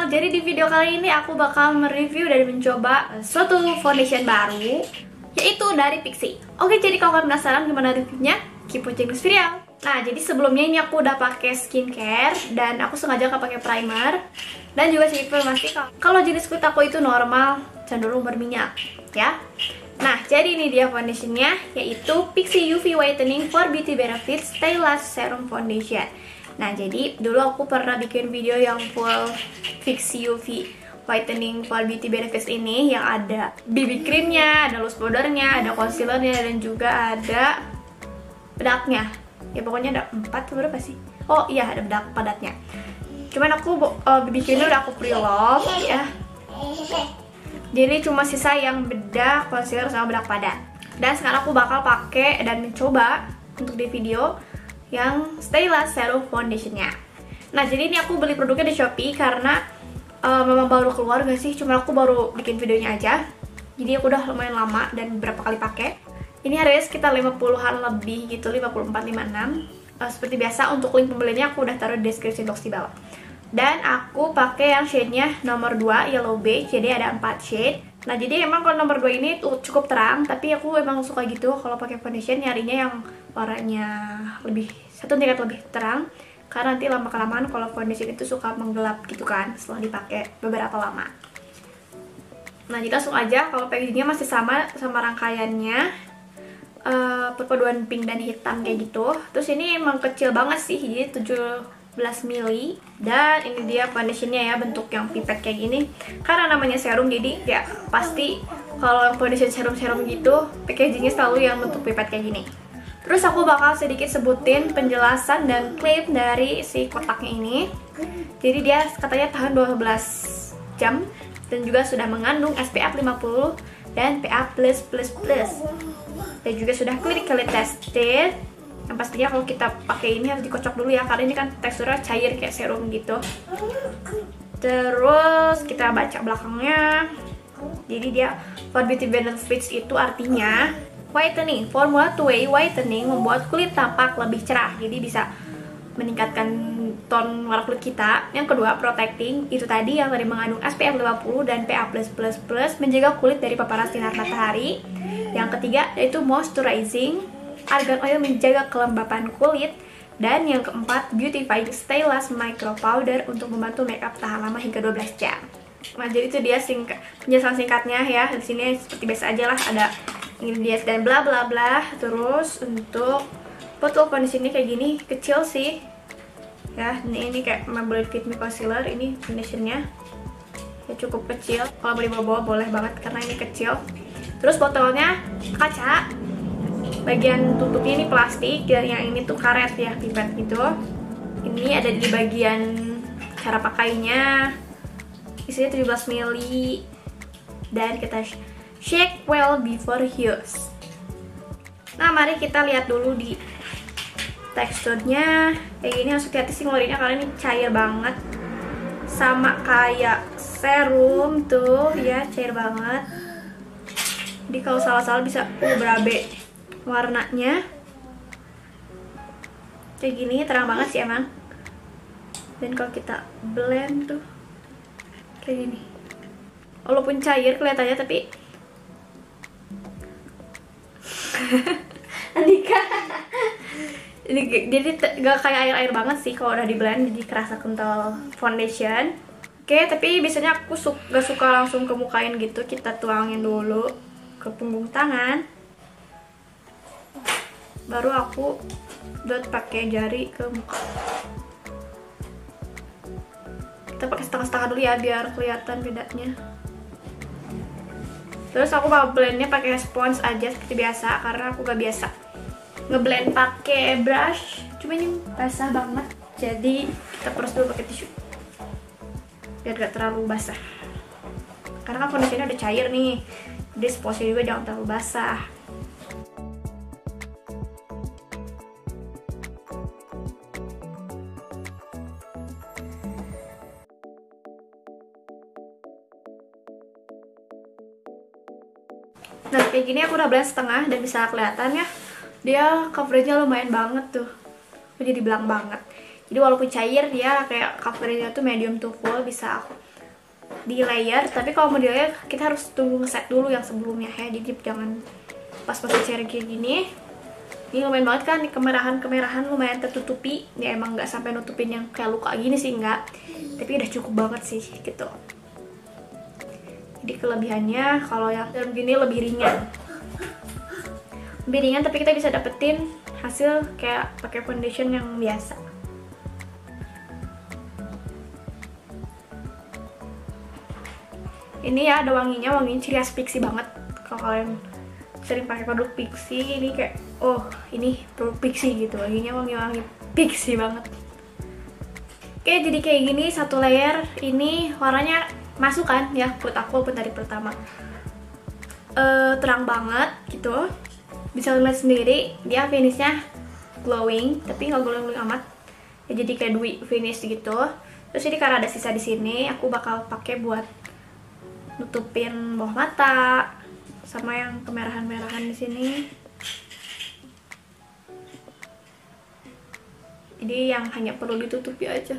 Jadi di video kali ini aku bakal mereview dan mencoba suatu foundation baru, yaitu dari Pixi. Oke, jadi kalau kalian penasaran gimana reviewnya, keep watching this video. Nah, jadi sebelumnya ini aku udah pakai skincare dan aku sengaja gak pakai primer. Dan juga sedikit informasi kalau jenis kulit aku itu normal, cenderung berminyak, ya. Nah, jadi ini dia foundationnya, yaitu Pixi UV Whitening for Beauty Benefits Stay Last Serum Foundation. Nah, jadi dulu aku pernah bikin video yang full Pixi UV Whitening for Beauty Benefits ini, yang ada BB creamnya, ada loose powdernya, ada concealernya, dan juga ada bedaknya. Ya pokoknya ada 4 berapa sih? Oh iya, ada bedak padatnya. Cuman aku BB creamnya udah aku pre-love ya. Jadi cuma sisa yang bedak, concealer, sama bedak padat. Dan sekarang aku bakal pakai dan mencoba untuk di video yang Stay Last Serum Foundationnya. Nah, jadi ini aku beli produknya di Shopee karena memang baru keluar gak sih, cuma aku baru bikin videonya aja. Jadi aku udah lumayan lama dan beberapa kali pakai. Ini harganya sekitar 50-an lebih gitu, 54-56. Seperti biasa, untuk link pembeliannya aku udah taruh di deskripsi box di bawah. Dan aku pakai yang shade-nya nomor 2, Yellow Beige, jadi ada 4 shade. Nah, jadi emang kalau nomor 2 ini tuh cukup terang, tapi aku emang suka gitu kalau pakai foundation nyarinya yang warnanya lebih satu tingkat lebih terang, karena nanti lama-kelamaan kalau foundation itu suka menggelap gitu kan setelah dipakai beberapa lama. Nah, jadi langsung aja, kalau packagingnya masih sama rangkaiannya, perpaduan pink dan hitam kayak gitu. Terus ini emang kecil banget sih, jadi 17 mili. Dan ini dia foundationnya ya, bentuk yang pipet kayak gini. Karena namanya serum, jadi ya pasti kalau foundation serum-serum gitu packagingnya selalu yang bentuk pipet kayak gini. Terus aku bakal sedikit sebutin penjelasan dan klaim dari si kotaknya ini. Jadi dia katanya tahan 12 jam dan juga sudah mengandung SPF 50 dan PA+++. Dan juga sudah clinically tested. Yang pastinya kalau kita pakai ini harus dikocok dulu ya, karena ini kan teksturnya cair kayak serum gitu. Terus kita baca belakangnya. Jadi dia for beauty benefits itu artinya whitening, formula two-way whitening membuat kulit tampak lebih cerah. Jadi bisa meningkatkan tone warna kulit kita. Yang kedua, protecting, itu tadi yang tadi mengandung SPF 50 dan PA+++, menjaga kulit dari paparan sinar matahari. Yang ketiga, yaitu moisturizing, argan oil menjaga kelembapan kulit. Dan yang keempat, beautifying stay last micro powder untuk membantu makeup tahan lama hingga 12 jam. Nah, jadi itu dia penjelasan singkatnya ya. Di sini seperti biasa aja lah, ada ingredients dan bla bla bla. Terus untuk botol foundationnya kayak gini, kecil sih ya. Ini kayak Maybelline Fit Me Concealer, ini foundationnya ya cukup kecil. Kalau mau dibawa-bawa boleh banget karena ini kecil. Terus botolnya kaca, bagian tutupnya ini plastik, dan yang ini tuh karet ya, pipet gitu. Ini ada di bagian cara pakainya, isinya 17 ml. Dan kita shake well before use. Nah, mari kita lihat dulu di teksturnya. Kayak gini, harus hati-hati sih ngeluarinnya karena ini cair banget, sama kayak serum tuh ya, cair banget. Jadi kalau salah-salah bisa berabe warnanya. Kayak gini, terang banget sih emang. Dan kalau kita blend tuh kayak gini, walaupun cair kelihatannya, tapi Andika jadi gak kayak air-air banget sih kalau udah di blend, jadi kerasa kental foundation. Oke, tapi biasanya aku gak suka langsung ke mukain gitu, kita tuangin dulu ke punggung tangan, baru aku dot pakai jari ke muka. Kita pakai setengah-setengah dulu ya biar kelihatan bedanya. Terus aku mau blendnya pakai sponge aja seperti biasa, karena aku gak biasa ngeblend pakai brush. Cuma ini basah banget, jadi kita peres dulu pakai tisu biar gak terlalu basah. Karena kan foundationnya udah cair nih, jadi sponge juga jangan terlalu basah. Nah, kayak gini aku udah blend setengah dan bisa kelihatan ya, dia coveragenya lumayan banget tuh, jadi belang banget. Jadi walaupun cair, dia kayak coveragenya tuh medium to full, bisa aku di layer, tapi kalau mau di layer kita harus tunggu ngeset dulu yang sebelumnya ya. Jadi jangan pas pakai cherry kayak gini. Ini lumayan banget kan, nih kemerahan lumayan tertutupi. Ya emang nggak sampai nutupin yang kayak luka gini sih, nggak, tapi udah cukup banget sih gitu. Jadi kelebihannya kalau yang dalam gini lebih ringan, tapi kita bisa dapetin hasil kayak pakai foundation yang biasa. Ini ya ada wanginya ciri khas Pixi banget. Kalau kalian sering pakai produk Pixi, ini kayak oh ini produk Pixi gitu, wanginya wangi Pixi banget. Oke, jadi kayak gini satu layer. Ini warnanya masuk kan ya, menurut aku walaupun dari pertama terang banget gitu, bisa lihat sendiri dia finishnya glowing, tapi nggak glowing amat ya, jadi kayak dewy finish gitu. Terus ini karena ada sisa di sini, aku bakal pakai buat nutupin bawah mata sama yang kemerahan-merahan di sini. Jadi yang hanya perlu ditutupi aja.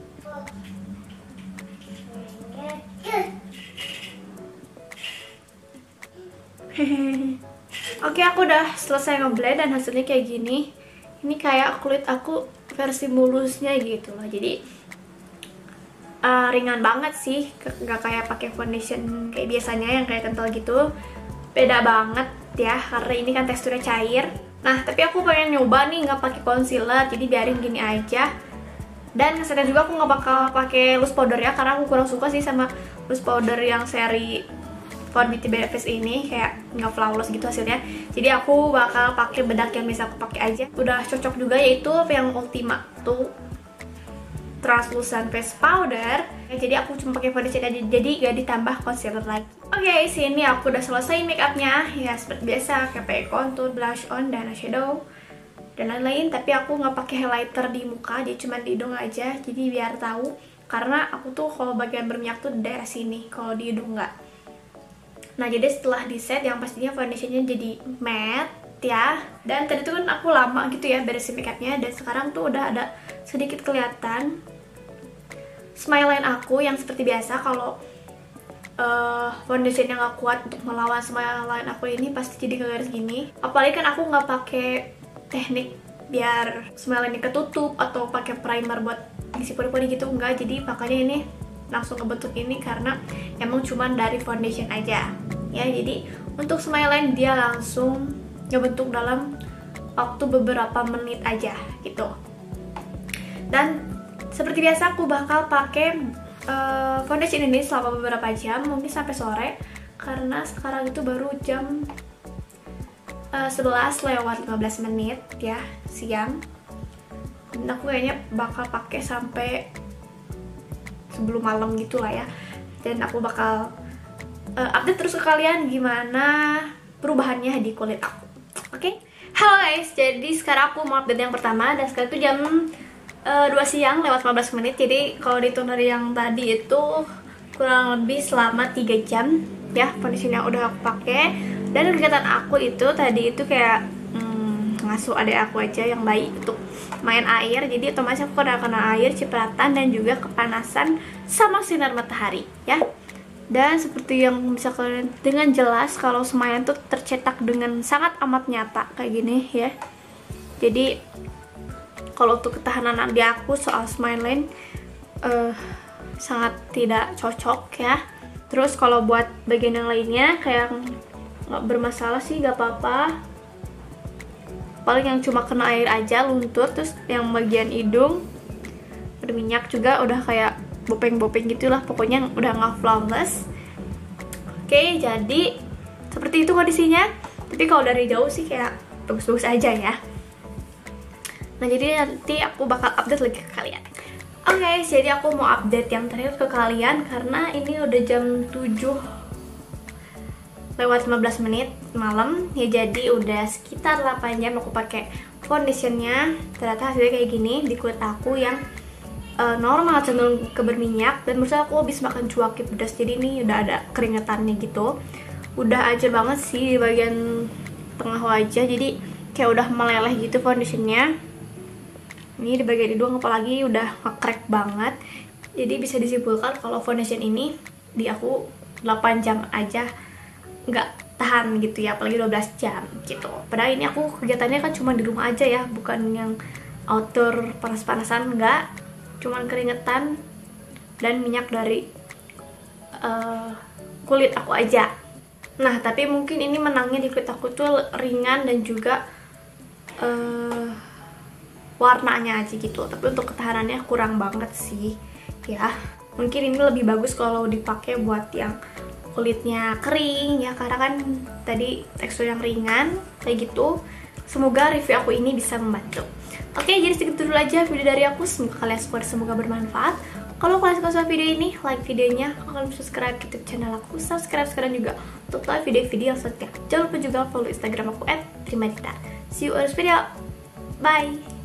Oke, aku udah selesai ngeblend dan hasilnya kayak gini. Ini kayak kulit aku versi mulusnya gitu loh. Jadi ringan banget sih, nggak kayak pakai foundation kayak biasanya yang kayak kental gitu. Beda banget ya, karena ini kan teksturnya cair. Nah, tapi aku pengen nyoba nih nggak pakai concealer, jadi biarin gini aja. Dan ngesetnya juga aku nggak bakal pakai loose powder ya, karena aku kurang suka sih sama loose powder yang seri For Beauty by Face ini, kayak nggak flawless gitu hasilnya. Jadi aku bakal pakai bedak yang bisa aku pakai aja. Udah cocok juga, yaitu yang Ultima tuh translucent face powder. Jadi aku cuma pakai foundation aja, jadi gak ditambah concealer lagi. Oke, sini aku udah selesai make upnya ya, seperti biasa kayak pakai contour, blush on, dan eyeshadow dan lain-lain. Tapi aku nggak pakai highlighter di muka, jadi cuma di hidung aja. Jadi biar tahu, karena aku tuh kalau bagian berminyak tuh di daerah sini, kalau di hidung nggak. Nah, jadi setelah di set yang pastinya foundationnya jadi matte ya. Dan tadi tuh kan aku lama gitu ya beresin make upnya, dan sekarang tuh udah ada sedikit kelihatan smile line aku yang seperti biasa. Kalau foundation yang gak kuat untuk melawan smile line aku ini pasti jadi garis gini. Apalagi kan aku nggak pakai teknik biar smile line ketutup atau pakai primer buat ngisi pori-pori gitu, enggak. Jadi makanya ini langsung kebentuk ini karena emang cuman dari foundation aja ya. Jadi untuk smile line dia langsung ngebentuk dalam waktu beberapa menit aja gitu. Dan seperti biasa aku bakal pakai foundation ini selama beberapa jam, mungkin sampai sore, karena sekarang itu baru jam 11:15 ya siang. Dan aku kayaknya bakal pakai sampai sebelum malam gitu lah ya. Dan aku bakal update terus ke kalian gimana perubahannya di kulit aku. Oke? Halo guys, jadi sekarang aku mau update yang pertama. Dan sekarang itu jam 2 siang lewat 15 menit. Jadi kalau dihitung dari yang tadi itu kurang lebih selama 3 jam ya foundation yang udah aku pakai. Dan kegiatan aku itu tadi itu kayak ngasuh adik aku aja yang bayi untuk main air. Jadi otomatis aku kena air, cipratan, dan juga kepanasan sama sinar matahari ya. Dan seperti yang bisa kalian dengan jelas kalau Smile tuh tercetak dengan sangat amat nyata kayak gini ya. Jadi kalau untuk ketahanan di aku soal Smile line sangat tidak cocok ya. Terus kalau buat bagian yang lainnya kayak nggak bermasalah sih, nggak apa-apa. Paling yang cuma kena air aja luntur. Terus yang bagian hidung berminyak juga udah kayak bopeng-bopeng gitulah, pokoknya udah nggak flawless. Oke, jadi seperti itu kondisinya. Tapi kalau dari jauh sih kayak bagus-bagus aja ya. Nah, jadi nanti aku bakal update lagi ke kalian. Oke, jadi aku mau update yang terakhir ke kalian karena ini udah jam 7:15 malam ya. Jadi udah sekitar 8 jam aku pakai foundationnya. Ternyata hasilnya kayak gini di kulit aku yang normal, cenderung ke berminyak. Dan menurut aku habis makan cuaki pedas, jadi ini udah ada keringetannya gitu. Udah aja banget sih di bagian tengah wajah, jadi kayak udah meleleh gitu foundationnya. Ini di bagian hidung apalagi udah nge-crack banget. Jadi bisa disimpulkan kalau foundation ini di aku 8 jam aja nggak tahan gitu ya, apalagi 12 jam gitu. Padahal ini aku kegiatannya kan cuma di rumah aja ya, bukan yang outdoor panas-panasan, enggak, cuman keringetan dan minyak dari kulit aku aja. Nah, tapi mungkin ini menangnya di kulit aku tuh ringan dan juga warnanya aja gitu. Tapi untuk ketahanannya kurang banget sih ya. Mungkin ini lebih bagus kalau dipakai buat yang kulitnya kering ya, karena kan tadi tekstur yang ringan kayak gitu. Semoga review aku ini bisa membantu. Oke, jadi segitu dulu aja video dari aku. Semoga kalian support, semoga bermanfaat. Kalau kalian suka sama video ini, like videonya, kalian subscribe YouTube channel aku, subscribe sekarang juga untuk tahu video-video selanjutnya. Jangan lupa juga follow Instagram aku @trimadita. See you on this video. Bye.